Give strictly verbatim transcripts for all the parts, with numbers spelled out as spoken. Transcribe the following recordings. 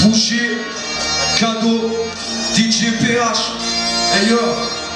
Boucher, Cadeau, D J P H. Hey yo.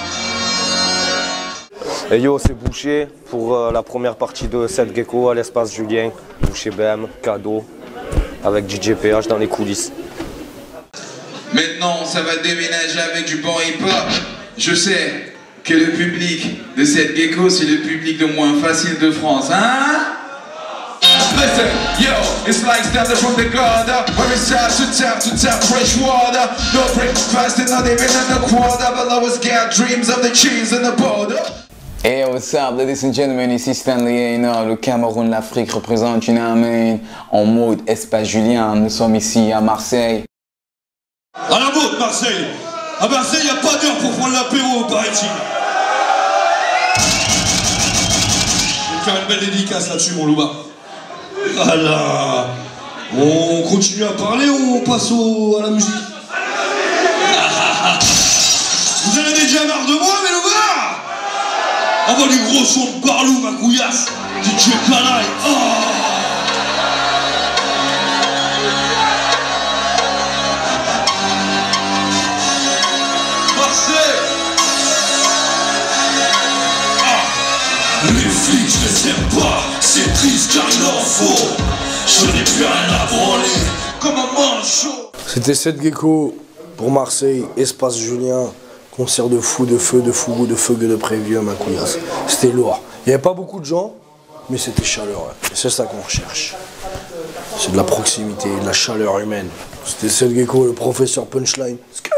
Hey yo, c'est Boucher pour euh, la première partie de Seth Gecko à l'espace Julien. Boucher B M, Cadeau, avec D J P H dans les coulisses. Maintenant, ça va déménager avec du bon hip-hop. Je sais que le public de Seth Gecko, c'est le public le moins facile de France, hein? Listen, yo, it's like standing from the gutter. Where it's time to tap, to tap fresh water. No breakfast, not even in the quarter. But I always got dreams of the cheese and the border. Hey, what's up, ladies and gentlemen, ici Stanley Hainer, le Cameroun, l'Afrique représente, you know what I mean, en mode Espace Julien. Nous sommes ici à Marseille. À la vôtre, Marseille. À Marseille, il n'y a pas d'heure pour prendre l'apéro, paraît-il. Je vais faire une belle dédicace là-dessus, mon louba. Voilà. On continue à parler ou on passe au, à la musique? Vous en avez déjà marre de moi, mes loubards? Envoie du gros son de Barlou, ma couillasse. D J Canaille. Oh. Les flics, je les aime pas, c'est triste car il en faut. Je n'ai plus rien à branler, comme un manchot. C'était Seth Gecko pour Marseille, Espace Julien, concert de fou, de feu, de fou, de feu, de prévu à ma couillasse. C'était lourd. Il n'y avait pas beaucoup de gens, mais c'était chaleureux. C'est ça qu'on recherche. C'est de la proximité, de la chaleur humaine. C'était Seth Gecko, le professeur Punchline.